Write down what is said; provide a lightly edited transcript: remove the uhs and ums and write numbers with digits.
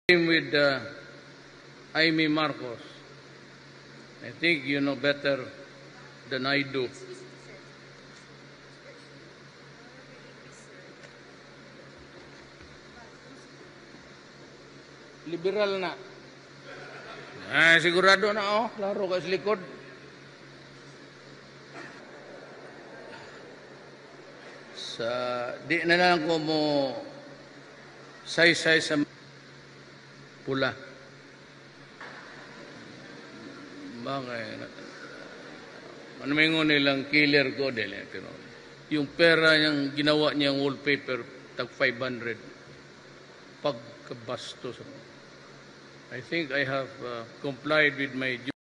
Same with Amy Marcos. I think you know better than I do. Liberal na. Sigurado na laro ka sa likod. Di na lang ko mo say-say sa pula. Bakit? Ano may nilang killer ko din. Yung pera niyang ginawa niyang wallpaper, tag 500. Pagkabastos. I think I have complied with my duty.